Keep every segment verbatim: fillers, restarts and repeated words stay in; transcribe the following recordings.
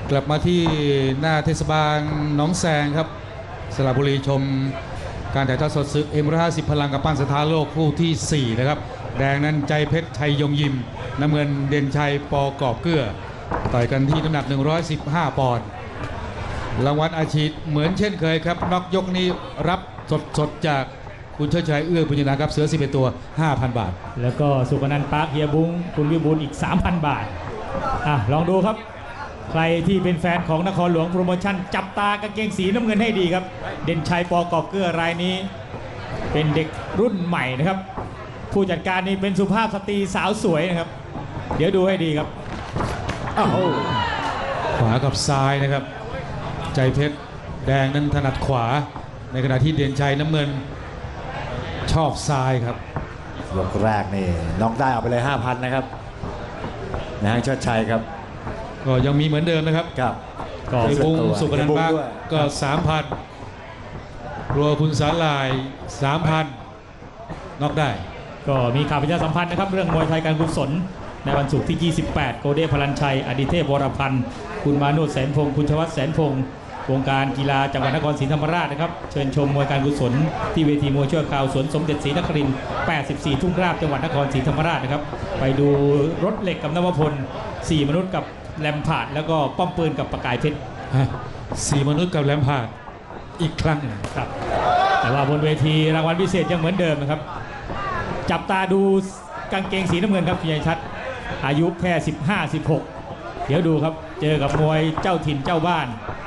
กลับมาที่หน้าเทศบาลหนองแซงครับสระบุรีชมการถ่ายทอดสดศึกเอ็มร้อยห้าสิบพลังกับปั้นสถานโลกคู่ที่สี่นะครับแดงนั้นใจเพชรชัยยงยิมน้ำเงินเด่นชัยปอกอบเกื้อต่อยกันที่น้ำหนักหนึ่งร้อยสิบห้าปอนด์รางวัลอาชีพเหมือนเช่นเคยครับน็อกยกนี้รับสดสดจากคุณเชิดชัยเอื้อบุญญนาครับเสือสิบเอ็ดตัว ห้าพัน บาทแล้วก็สุกนันท์ปาร์คเฮียบุ้งคุณวิบูลย์อีก สามพัน บาทอ่ะลองดูครับใครที่เป็นแฟนของนครหลวงโปรโมชั่นจับตากางเกงสีน้ำเงินให้ดีครับเด่นชัยปอกอบเกื้อรายนี้เป็นเด็กรุ่นใหม่นะครับผู้จัดการนี่เป็นสุภาพสตรีสาวสวยนะครับเดี๋ยวดูให้ดีครับอ้าวขวากับซ้ายนะครับใจเพชรแดงนั้นถนัดขวาในขณะที่เด่นชัยน้ำเงินชอบซ้ายครับยกแรกนี่น็อกได้เอาไปเลย ห้าพัน นะครับนะฮะเชิดชัยครับก็ยังมีเหมือนเดิมนะครับครับก็บุ้งสุกนันท์ปาร์คก็ สามพัน รัวคุณสาลาย สามพัน น็อกได้ก็มีข่าวประชาสัมพันธ์นะครับเรื่องมวยไทยการกุศลในวันศุกร์ที่ยี่สิบแปดโกเด้พลันชัยอดิเทพวรพันธ์คุณมาโนชแสนพงศ์คุณชวัฒน์แสนพงศ์วงการกีฬาจังหวัดนครศรีธรรมราชนะครับเชิญชมมวยการกุศลที่เวทีมวยชั่วคราวสวนสมเด็จศรีนครินทร์แปดสิบสี่ทุ่งราบจังหวัดนครศรีธรรมราชนะครับไปดูรถเหล็กกับนวพลสี่มนุษย์กับแลมพาร์ดแล้วก็ป้อมปืนกับประกายเพชรสี่มนุษย์กับแลมพาร์ดอีกครั้งครับแต่ว่าบนเวทีรางวัลพิเศษยังเหมือนเดิมนะครับจับตาดูกางเกงสีน้ำเงินครับพี่ชัดอายุแค่สิบห้า สิบหกเดี๋ยวดูครับเจอกับมวยเจ้าถิ่นเจ้าบ้าน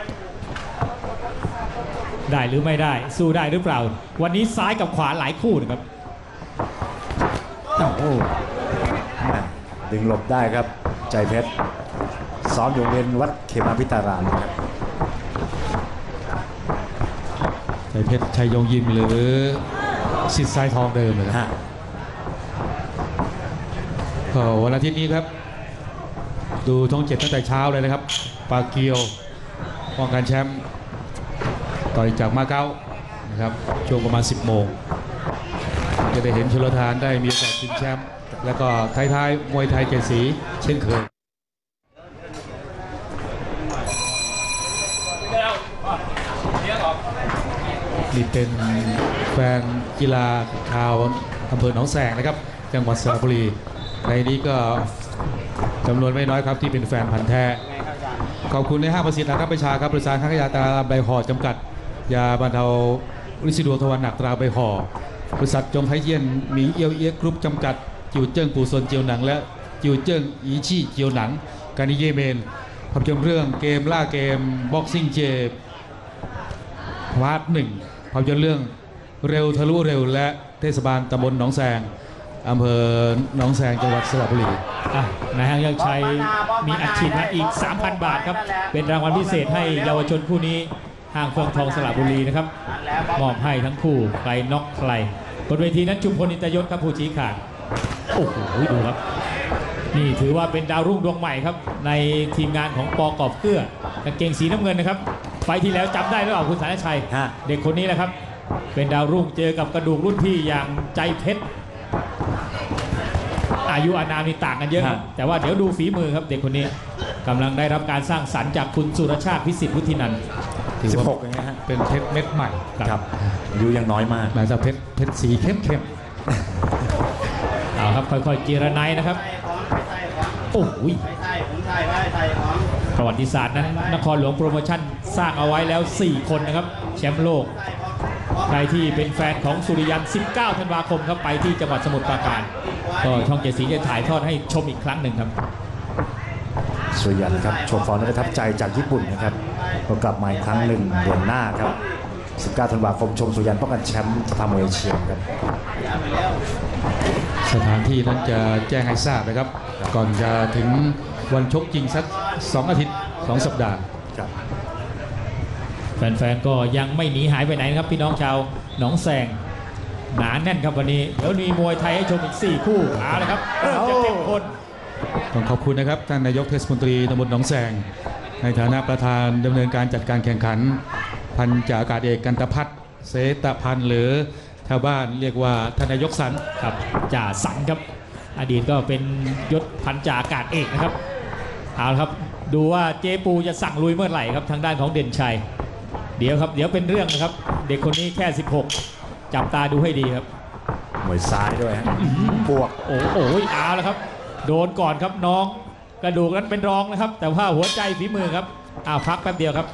ได้หรือไม่ได้สู้ได้หรือเปล่าวันนี้ซ้ายกับขวาหลายคู่นะครับโอ้ดึงหลบได้ครับใจเพชรซ้อมอยู่เรียนวัดเขมาพิตารามครับใจเพชรชัยยงยิมหรือสิทธิ์ทรายทองเดิมเลยนะวันอาทิตย์นี้ครับดูช่องเจ็ดตั้งแต่เช้าเลยนะครับปาเกียวป้องกันแชมป์ต่อยจากมาเก๊านะครับช่วงประมาณสิบโมงจะได้เห็นชลทานได้มีโอกาสชิงแชมป์แล้วก็ท้ายๆมวยไทยเจ็ดสีเช่นเคยนี่เป็นแฟนกีฬาชาวอำเภอหนองแสงนะครับจังหวัดสระบุรีในนี้ก็จำนวนไม่น้อยครับที่เป็นแฟนพันธ์แท้ขอบคุณในห้างประสิทธิ์นะครับประชาครับบริษัทค้ายาตราใบห่อจำกัดยาบรรเทาริซิดวงทวารหนักตราใบห่อบริษัทจงไทยเยี่ยนมีเอียวเอียกรุ๊ปจำกัดจิวเจิ้งปูซนเจียวหนังและจิวเจิ้งอีชี่เจียวหนังการนิเยเมนภาพยนตร์เรื่องเกมล่าเกมบ็อกซิ่งเจพาร์ทหนึ่งภาพยนตร์เรื่องเร็วทะลุเร็วและเทศบาลตำบลหนองแซงอำเภอหนองแซงจังหวัดสระบุรีนายห้างยังชัยมีอัดฉีดมาอีก สามพัน บาทครับเป็นรางวัลพิเศษให้เยาวชนคู่นี้ห้างเฟืองทองสระบุรีนะครับมอบให้ทั้งคู่ใครน็อกใครบนเวทีนั้นจุมพลอินทยศครับผู้ชี้ขาดโอ้โหดูครับนี่ถือว่าเป็นดาวรุ่งดวงใหม่ครับในทีมงานของปอกอบเกื้อกางเกงสีน้ำเงินนะครับไฟที่แล้วจำได้หรือเปล่าคุณสารชัยเด็กคนนี้แหละครับเป็นดาวรุ่งเจอกับกระดูกรุ่นพี่อย่างใจเพชรอายุอานามนี่ต่างกันเยอะแต่ว่าเดี๋ยวดูฝีมือครับเด็กคนนี้กำลังได้รับการสร้างสรรค์จากคุณสุรชาติพิสิทธิ์วุฒินันท์สิบหกอย่างเงี้ยฮะเป็นเพชรเม็ดใหม่ครับอายุยังน้อยมากแต่จะเพชรเพชรสีเข้มเข้มเอาครับค่อยๆเจรไนนะครับโอ้โหประวัติศาสตร์นั้นนครหลวงโปรโมชั่นสร้างเอาไว้แล้วสี่คนนะครับแชมป์โลกใครที่เป็นแฟนของสุริยันสิบเก้าธันวาคมครับไปที่จังหวัดสมุทรปราการก็ช่องเจ็ดสีจะถ่ายทอดให้ชมอีกครั้งหนึ่งครับสุริยันครับโชว์ฟอร์มประทับใจจากญี่ปุ่นนะครับก็กลับมาอีกครั้งหนึ่งเดือนหน้าครับสิบเก้าธันวาคมชมสุริยันป้องกันแชมป์สภามวยเอเชียครับสถานที่นั้นจะแจ้งให้ทราบนะครับก่อนจะถึงวันชกจริงสักสองอาทิตย์สองสัปดาห์แฟนๆก็ยังไม่หนีหายไปไหนนะครับพี่น้องชาวหนองแซงหนาแน่นครับวันนี้เดี๋ยวมีมวยไทยให้ชมอีกสี่คู่เอาละครับเริ่มจะเข้มข้นต้องขอบคุณนะครับท่านนายกเทศมนตรีตำบลหนองแซงในฐานะประธานดำเนินการจัดการแข่งขันพันจ่าอากาศเอกกันตพัฒน์เสตพันธ์หรือชาวบ้านเรียกว่าท่านนายกสันครับจ่าสันครับอดีตก็เป็นยศพันจ่าอากาศเอกนะครับเอาละครับดูว่าเจปูจะสั่งลุยเมื่อไหร่ครับทางด้านของเด่นชัยเดี๋ยวครับเดี๋ยวเป็นเรื่องนะครับเด็กคนนี้แค่สิบหกจับตาดูให้ดีครับมวยซ้ายด้วยฮะบวกโอ้โหเอาแล้วครับโดนก่อนครับน้องกระดูกนั้นเป็นรองนะครับแต่ว่าหัวใจฝีมือครับอ้าวพักแป๊บเดียวครับ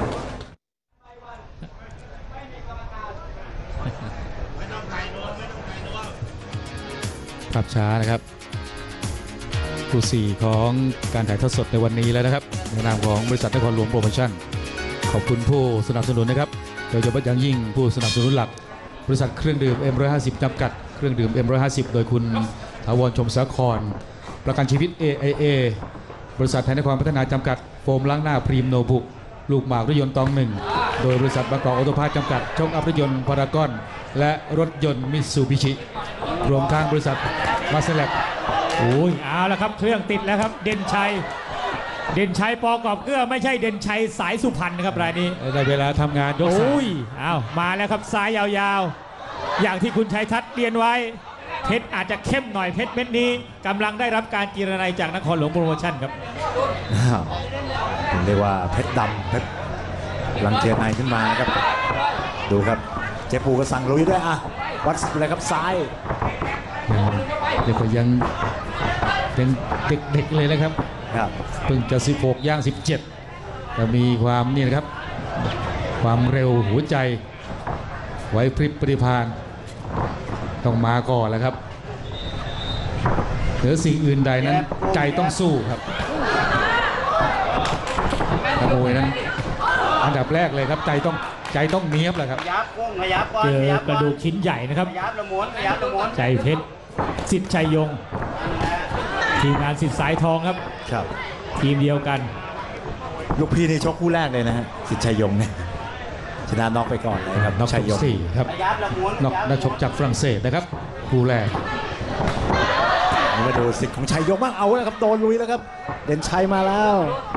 ภาพช้านะครับคู่สี่ของการถ่ายทอดสดในวันนี้แล้วนะครับในนามของบริษัทนครหลวงโปรโมชั่นขอบคุณผู้สนับสนุนนะครับโดยเฉพาะอย่างยิ่งผู้สนับสนุนหลักบริษัทเครื่องดื่ม เอ็ม หนึ่งร้อยห้าสิบ จำกัดเครื่องดื่ม เอ็ม หนึ่งร้อยห้าสิบ โดยคุณถาวรชมสาครประกันชีวิต เอ ไอ เอ บริษัทไทยนครพัฒนาจำกัดโฟมล้างหน้าพรีมโนบุกลูกหมากรถยนต์ตองหนึ่งโดยบริษัทบางกอกออโตพาร์ทจำกัดช่องอัพรถยนต์พารากอนและรถยนต์มิตซูบิชิรวมทั้งบริษัทมาสแลบโอ้ยเอาละครับเครื่องติดแล้วครับเด่นชัยเด่นชัยปอกอบเกลือไม่ใช่เด่นชัยสายสุพรรณนะครับรายนี้ได้เวลาทำงานยกสามโอ้ยเอามาแล้วครับซ้ายยาวๆอย่างที่คุณชัยทัศน์เรียนไว้เพชรอาจจะเข้มหน่อยเพชรเม็ดนี้กำลังได้รับการกีรนัยจากนครหลวงโปรโมชั่นครับอ้าวผมเรียกว่าเพชรดำเพชรลังเทียนในขึ้นมานะครับดูครับเจปูก็สั่งลุยด้วยอ่ะวัดเลยครับซ้ายเด็กก็ยังยังเด็กๆเลยนะครับครับเพิ่งจะสิบหกย่างสิบเจ็ดแต่มีความนี่นะครับความเร็วหัวใจไหวพริบปริพานต้องมาก่อนแล้วครับเหนือสิ่งอื่นใดนั้นใจต้องสู้ครับนักมวยนั้นอันดับแรกเลยครับใจต้องใจต้องเนี้ยบแหละครับขยับกุ้งขยับก่อนเจอขยับกระดูกชิ้นใหญ่นะครับขยับละหมุนขยับละหมุนใจเพชรสิทธิ์ชัยยงทีมงานสิทธิ์สายทองครับครับทีมเดียวกันลูกพี่นี่ชกคู่แรกเลยนะฮะสิทธิ์ชัยยงเนี่ยชนะน็อกไปก่อนเลยครับน็อกชัยยงสี่ครับขยับละหมุนน็อกนักชกจากฝรั่งเศสนะครับคู่แรกมาดูสิทธิ์ของชัยยงบ้างเอาแล้วครับโดนลุยแล้วครับเด่นชัยมาแล้ว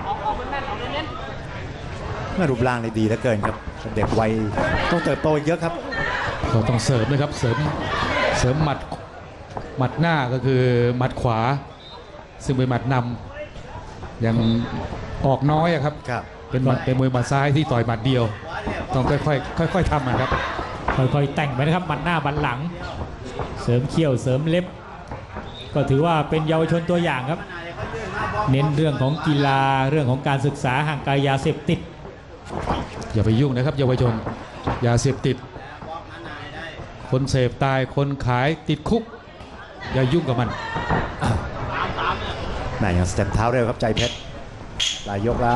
น่ารูปร่างได้ดีเหลือเกินครับเด็กวัยต้องเติบโตอีกเยอะครับก็ต้องเสริมนะครับเสริมเสริมหมัดหมัดหน้าก็คือหมัดขวา ซึ่งเป็นหมัดนำยังออกน้อยอะครับครับเป็นหมัดเป็นมวยหมัดซ้ายที่ต่อยหมัดเดียว ต้องค่อยๆค่อยๆทำนะครับค่อยๆแต่งไปนะครับบันหน้าบันหลัง เสริมเขี้ยวเสริมเล็บ ก็ถือว่าเป็นเยาวชนตัวอย่างครับ เน้นเรื่องของกีฬาเรื่องของการศึกษาห่างไกลยาเสพติดอย่าไปยุ่งนะครับเยาวชนยาเสพติด คนเสพตายคนขายติดคุก อย่ายุ่งกับมันแหม่ยังสเต็ปเท้าเร็วครับใจเพชรหลายยกแล้ว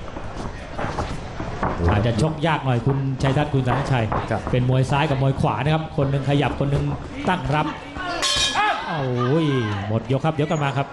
อาจจะชกยากหน่อยคุณชัยทัศน์คุณสังชัยครับเป็นมวยซ้ายกับมวยขวานะครับ คนหนึ่งขยับคนหนึ่งตั้งรับโอ้ยหมดยกครับเดี๋ยวกันมาครับ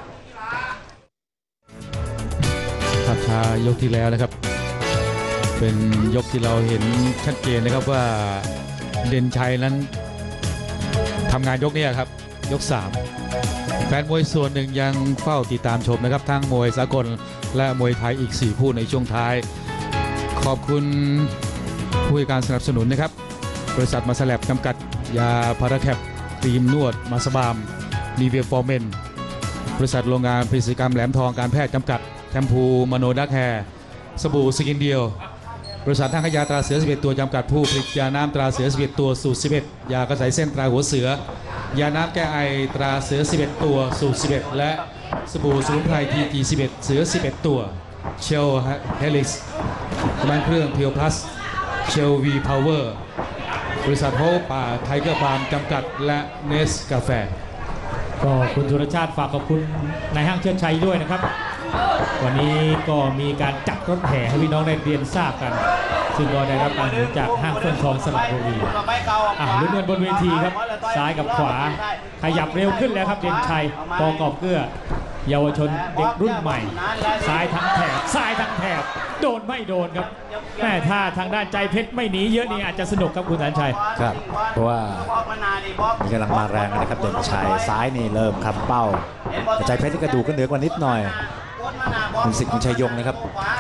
ภาพช้ายกที่แล้วนะครับ เป็นยกที่เราเห็นชัดเจนนะครับว่าเด่นชัยนั้นทำงานยกนี้ครับยกสามแฟนมวยส่วนหนึ่งยังเฝ้าติดตามชมนะครับทั้งมวยสากลและมวยไทยอีกสี่คู่ในช่วงท้าย ขอบคุณผู้ให้การสนับสนุนนะครับบริษัทมาสแลบจำกัดยาพาราแคปครีมนวดมาสบามนีเวียฟอร์เมนบริษัทโรงงานผลิตกรรมแหลมทองการแพทย์จำกัดแชมพูมโนดักแฮร์สบู่สกินเดียวบริษัททางขยาตราเสือสิบเอ็ดตัวจำกัดผู้ผลิตยาน้ำตราเสือสิบเอ็ดตัวสูตรสิบเอ็ดยากระสายเส้นตราหัวเสือยาน้ำแก้ไอตราเสือสิบเอ็ดตัวสูตรสิบเอ็ดและสบู่สมุนไพรทีจีสิบเอ็ดเสือสิบเอ็ดตัวเชลเฮลิสน้ำมันเครื่องเพียวพลัสเชลวีพาวเวอร์บริษัทโฮป่าไทเกอร์ฟาร์มจำกัดและเนสกาแฟก็คุณสุรชาติฝากขอบคุณนายห้างเชิดชัยด้วยนะครับ วันนี้ก็มีการจัดรถแห่ให้พี่น้องได้เรียนทราบกัน ซึ่งก็ได้รับการสนับสนุนจากห้างเฟื่องทองสระบุรีอ่ะลุ้นกันบนเวทีครับซ้ายกับขวาขยับเร็วขึ้นแล้วครับเด่นชัยปอกอบเกลือเยาวชนเด็กรุ่นใหม่ซ้ายทั้งแถบซ้ายทั้งแถบโดนไม่โดนครับแม่ถ้าทางด้านใจเพชรไม่หนีเยอะนี่อาจจะสนุกครับคุณสันชัยครับเพราะว่ามีกำลังมาแรงนะครับเด่นชัยซ้ายนี่เริ่มคำเป้าแต่ใจเพชรที่กระดูกก็เหนือกว่านิดหน่อยเป็นสิทธิ์ของชัยยงนะครับ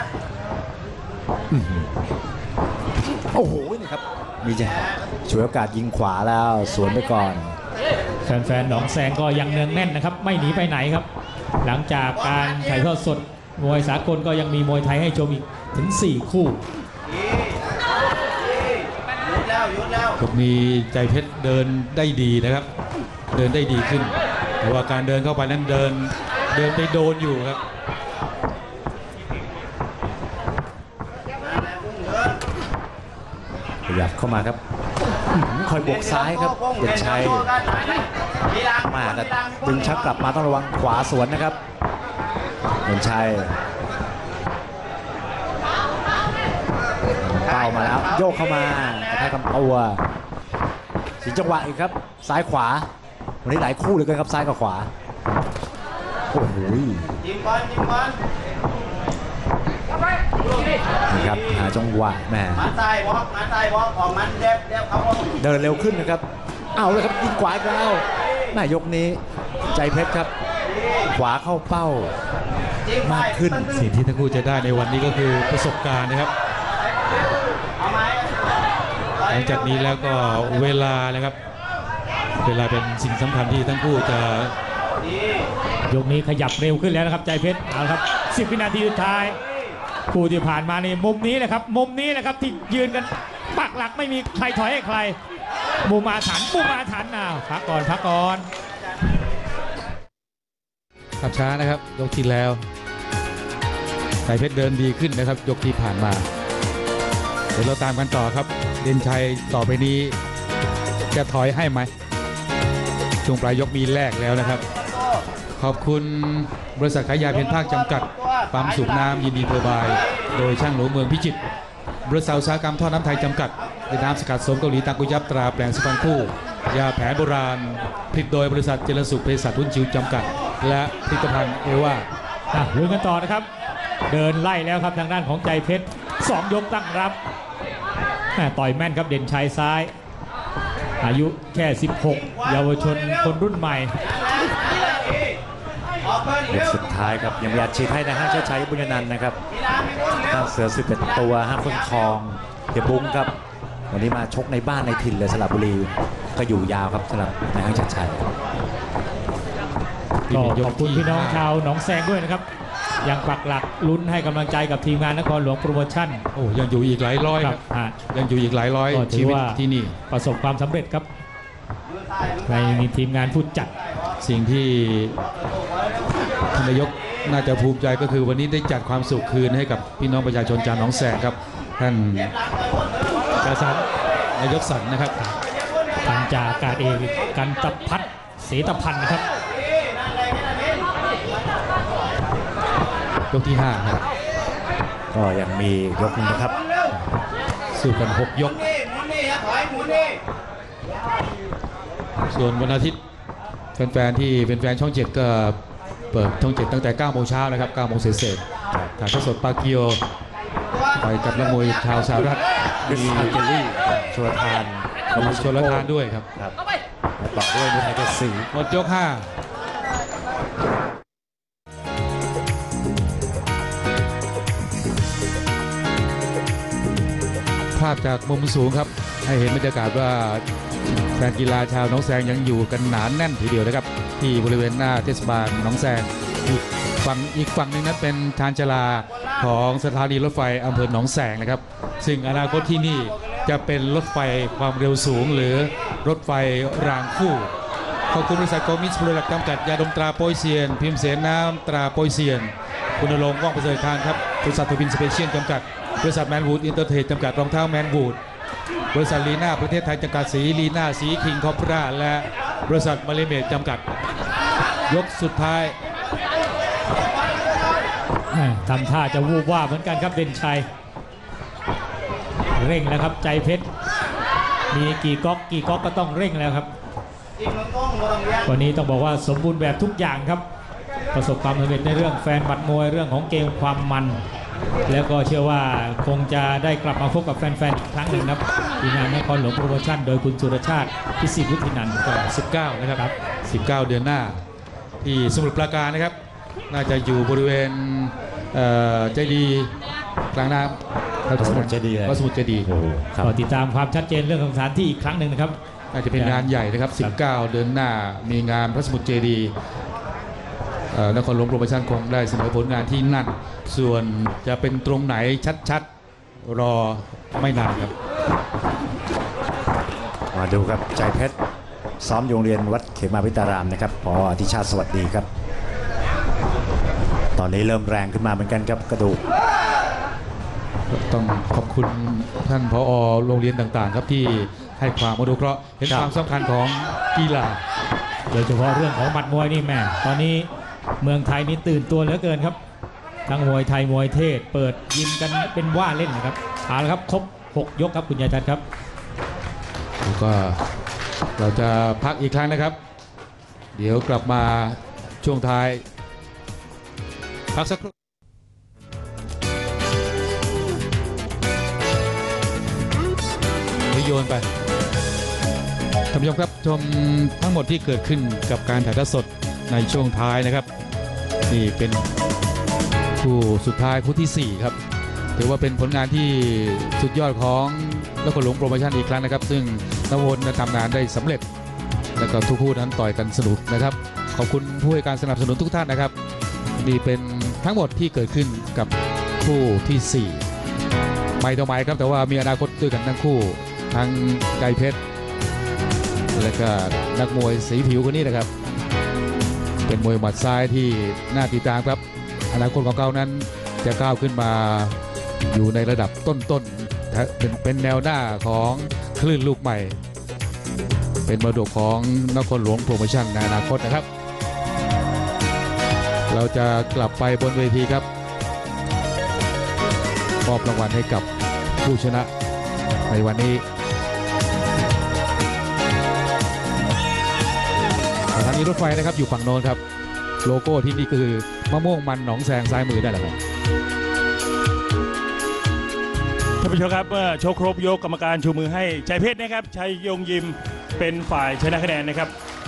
อื้อหือโอ้โหนี่ครับมีจะฉวยโอกาสยิงขวาแล้วสวนไปก่อนแฟนๆหนองแซงก็ยังเนืองแน่นนะครับไม่หนีไปไหนครับ หลังจากการถ่ายทอดสดมวยสากลก็ยังมีมวยไทยให้ชมอีกถึงสี่คู่หยุดแล้วหยุดแล้วตรงนี้ใจเพชรเดินได้ดีนะครับ เดินได้ดีขึ้น แต่ว่าการเดินเข้าไปนั้นเดินเดินไปโดนอยู่ครับขยับเข้ามาครับคอยบวกซ้ายครับเด่นชัยมาแต่ดึงชักกลับมาต้องระวังขวาสวนนะครับเด่นชัยเป้ามาแล้วโยกเข้ามากระแทกลำตัวสิจังหวะอีกครับซ้ายขวาวันนี้หลายคู่เลยกันครับซ้ายกับขวาโอ้โหจิ้มบอลจิ้มบอลนี่ครับหาจังหวะแหมมันใส่บอลมันใส่บอลของมันเด็บเด็บเขาบอลเดินเร็วขึ้นนะครับเอาเลยครับยิงขวาอีกแล้วแม่ยกนี้ใจเพชรครับขวาเข้าเป้า มากขึ้นสิ่งที่ทั้งคู่จะได้ในวันนี้ก็คือประสบการณ์นะครับเอาไหมหลังจากนี้แล้วก็เวลานะครับ เวลาเป็นสิ่งสำคัญที่ทั้งคู่จะยกนี้ขยับเร็วขึ้นแล้วนะครับใจเพชรเอาละครับสิบวินาทีสุดท้ายคู่ที่ผ่านมาในมุมนี้แหละครับมุมนี้แหละครับที่ยืนกันปักหลักไม่มีใครถอยให้ใครมุมอาถรรพ์มุมอาถรรพ์อ้าวพักก่อนพักก่อนขับช้านะครับยกที่แล้วสายเพชรเดินดีขึ้นนะครับยกที่ผ่านมาเดี๋ยวเราตามกันต่อครับเด่นชัยต่อไปนี้จะถอยให้ไหมช่วงปลายยกมีแรกแล้วนะครับ ขอบคุณบริษัทขายยาเพียรภาคจำกัดปั๊มสูบน้ำยินดีเทอร์บายโดยช่างหลวงเมืองพิจิตรบริษัทอุตสาหกรรมท่อน้ำไทยจำกัดในน้ำสกัดสมเกาหลีตังกุยับตราแปลงสุพรรณคู่ยาแผนโบราณผลิตโดยบริษัทเจริญสุขเภสัชรุ่นจิ๋วจำกัดและผลิตภัณฑ์เอว่าอ่ะลุยกันต่อนะครับเดินไล่แล้วครับทางด้านของใจเพชรสองยกตั้งรับแม่ต่อยแม่นครับเด่นชัยซ้ายอายุแค่สิบหกเยาวชนคนรุ่นใหม่เด็กสุดท้ายครับยังอยากฉีดให้นะฮะเชิดชัยบุญยนันท์นะครับทางเสือสิบเอ็ดตัวห้าเฟื่องทองเฮียบุ้งครับวันนี้มาชกในบ้านในถิ่นเลยสระบุรีก็อยู่ยาวครับสำหรับนายห้างเชิดชัยก็ขอบคุณพี่น้องชาวหนองแซงด้วยนะครับยังปักหลักลุ้นให้กำลังใจกับทีมงานนครหลวงโปรโมชั่นโอ้ยังอยู่อีกหลายร้อยคครัรับบ อ่ะยังอยู่อีกหลายร้อยก็ถืชีอวิตว่าที่นี่ประสบความสำเร็จครับในมีทีมงานผู้จัดสิ่งที่ท่านนายกน่าจะภูมิใจก็คือวันนี้ได้จัดความสุขคืนให้กับพี่น้องประชาชนชาวหนองแสงครับท่านกษัตริย์นายกสันนะครับพันจากอากาศเอกกันตพัฒน์เสตพันธ์นะครับยกที่ห้าครับก็ยังมียกหนึงนะครับสู้กันหกยกนี่หมุนนี่ถอยหมุนนี่ส่วนวันอาทิตย์แฟนๆที่เป็นแฟนช่องเจ็ดก็เปิดช่องเจ็ดตั้งแต่เก้าโมงเช้านะครับเก้าโมงเศษๆถ่ายทอดสดปาเกียวไปกับนักมวยชาวสหรัฐดิสอัลเจลี่ชลทานมีชนละทานด้วยครับครับและต่อด้วยมุทัยเกษรีหมดยกห้าภาพจากมุมสูงครับให้เห็นบรรยากาศว่าแฟนกีฬาชาวหนองแซงยังอยู่กันหนานแน่นทีเดียวนะครับที่บริเวณหน้าเทศบาลหนองแซงอีกฝั่งอีกฝั่งหนึงนั้นเป็นชานชาลาของสถานีรถไฟอำเภอหนองแสงนะครับซึ่งอนาคตที่นี่จะเป็นรถไฟความเร็วสูงหรือรถไฟรางคู่ขอบคุณบริษัทโกมิสบริษัทจำกัดยาดมตราโปยเซียนพิมพ์เสนน้ำตราโปยเซียนคุณณรงค์ว่องประเสริฐคานครับบริษัททวินสเปเชียลจำกัดบริษัทแมนวูดอินเตอร์เทรดจำกัดรองเท้าแมนวูดบริษัทลีน่าประเทศไทยจำกัดสีลีน่าสีคิงคอปราและบริษัทมาเลเมดจำกัดยกสุดท้ายทำท่าจะวูบว่าบเหมือนกันครับเด่นชัยเร่งแล้วครับใจเพชรมีกี่ก๊อกกี่ก๊อกก็ต้องเร่งแล้วครับจิ้มลงตรงลงเรียงวันนี้ต้องบอกว่าสมบูรณ์แบบทุกอย่างครับประสบความสำเร็จในเรื่องแฟนบัตรมวยเรื่องของเกมความมัน แล้วก็เชื่อว่าคงจะได้กลับมาพบกับแฟนๆอีกครั้งหนึ่งครับทีมงานนครหลวงโปรโมชั่นโดยคุณสุรชาติพิสิทธิ์วุฒินันท์สิบเก้านะครับสิบเก้าเดือนหน้าที่สมุทรปราการนะครับน่าจะอยู่บริเวณเอ่อเจดีย์กลางน้ำวัดสมุทรเจดีย์วัดสมุทรเจดีย์โอ้โหครับก็ติดตามความชัดเจนเรื่องของสถานที่อีกครั้งหนึ่งนะครับน่าจะเป็นงานใหญ่นะครับสิบเก้าเดือนหน้ามีงานพระสมุทรเจดีย์เอ่อนครหลวงโปรโมชั่นคงได้เสนอผลงานที่นั่นส่วนจะเป็นตรงไหนชัดๆรอไม่นานครับมาดูครับใจเพชรซ้อมโรงเรียนวัดเขมาพิตารามนะครับพออธิชาติสวัสดีครับ ตอนนี้เริ่มแรงขึ้นมาเหมือนกันครับกระดูกต้องขอบคุณท่านผอโรงเรียนต่างๆ ครับที่ให้ความอนุเคราะห์เห็นครับความสำคัญของกีฬาโดยเฉพาะเรื่องของหมัดมวยนี่แม่ตอนนี้เมืองไทยนี่ตื่นตัวเหลือเกินครับทั้งมวยไทยมวยเทศเปิดยิมกันเป็นว่าเล่นนะครับเอาละครับครบหกยกครับคุณยายทัศน์ครับแล้วก็เราจะพักอีกครั้งนะครับ เดี๋ยวกลับมาช่วงท้าย พักสักครู่โยนไปท่านผู้ชมครับชมทั้งหมดที่เกิดขึ้นกับการถ่ายทอดสดในช่วงท้ายนะครับนี่เป็นคู่สุดท้ายคู่ที่สี่ครับถือว่าเป็นผลงานที่สุดยอดของนครหลวงโปรโมชั่นอีกครั้งนะครับซึ่งนวพลทำงานได้สำเร็จแล้วก็ทุกคู่นั้นต่อยกันสนุกนะครับขอบคุณผู้ให้การสนับสนุนทุกท่านนะครับนี่เป็นทั้งหมดที่เกิดขึ้นกับคู่ที่สี่ไม่ต่อไม้ครับแต่ว่ามีอนาคตด้วยกันทั้งคู่ทั้งไก่เพชรและก็นักมวยสีผิวคนนี้นะครับเป็นมวยหมัดซ้ายที่น่าติดตามครับอนาคตของเขานั้นจะก้าวขึ้นมาอยู่ในระดับต้นๆเป็นเป็นแนวหน้าของคลื่นลูกใหม่เป็นมรดกของนครหลวงโปรโมชั่นในอนาคตนะครับเราจะกลับไปบนเวทีครับมอบรางวัลให้กับผู้ชนะในวันนี้สถานีรถไฟนะครับอยู่ฝั่งโน้นครับโลโก้ที่นี่คือมะม่วงมันหนองแซงซ้ายมือได้แล้วครับท่านผู้ชมครับเมื่อโชคครบยกกรรมการชูมือให้ชัยเพชรนะครับชัยยงยิมเป็นฝ่ายชนะคะแนนนะครับ